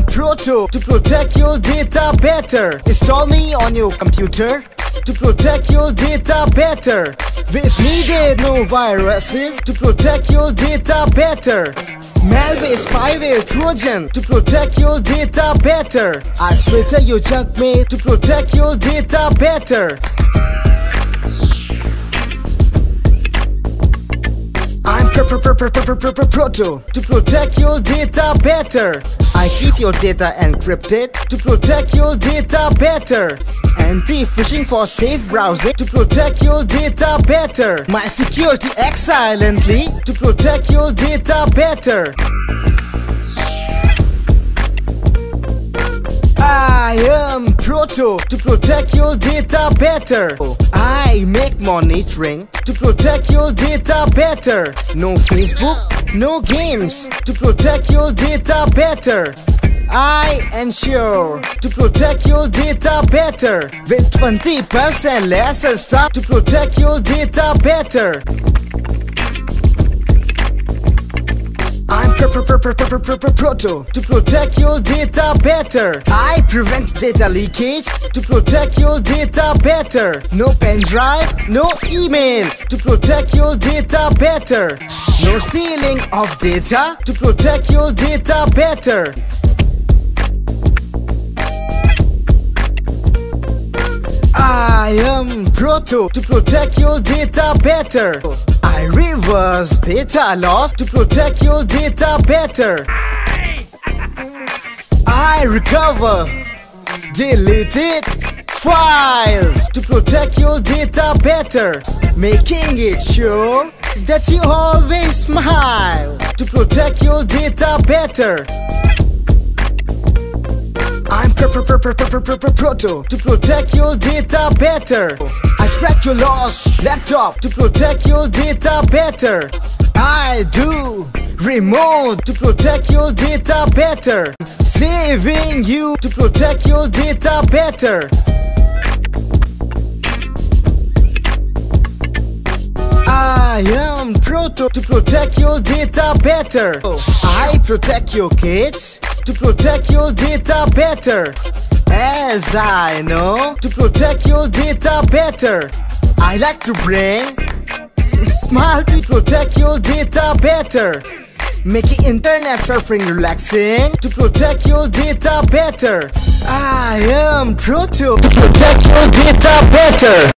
Proto to protect your data better. Install me on your computer to protect your data better. With needed no viruses to protect your data better. Malware, spyware, Trojan to protect your data better. I filter your junk mail to protect your data better. I'm Proto to protect your data better. I keep your data encrypted to protect your data better. Anti-phishing for safe browsing to protect your data better. My security acts silently to protect your data better. I am Proto to protect your data better. I make monitoring to protect your data better. No Facebook, no games to protect your data better. I ensure to protect your data better. With 20% lesser staff to protect your data better. I'm Proto to protect your data better. I prevent data leakage to protect your data better. No pen drive, no email to protect your data better. No stealing of data to protect your data better. I am Proto to protect your data better. I reverse data loss to protect your data better. I recover deleted files to protect your data better. Making it sure that you always smile to protect your data better. I'm Proto to protect your data better. I track your lost laptop to protect your data better. I do remote to protect your data better. Saving you to protect your data better. I am Proto to protect your data better. I protect your kids to protect your data better. As I know to protect your data better. I like to bring smile to protect your data better. Making internet surfing relaxing to protect your data better. I am Proto to protect your data better.